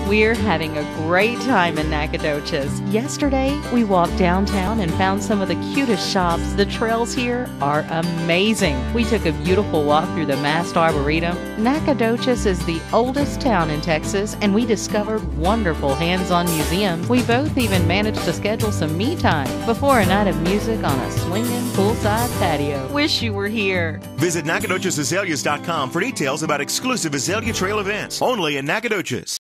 We're having a great time in Nacogdoches. Yesterday, we walked downtown and found some of the cutest shops. The trails here are amazing. We took a beautiful walk through the Mast Arboretum. Nacogdoches is the oldest town in Texas, and we discovered wonderful hands-on museums. We both even managed to schedule some me time before a night of music on a swinging poolside patio. Wish you were here. Visit NacogdochesAzaleas.com for details about exclusive Azalea Trail events only in Nacogdoches.